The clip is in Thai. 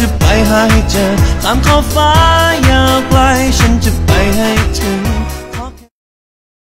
จะไปหาให้เจอตามขอบฟ้ายาวไกลฉันจะไปให้ถึง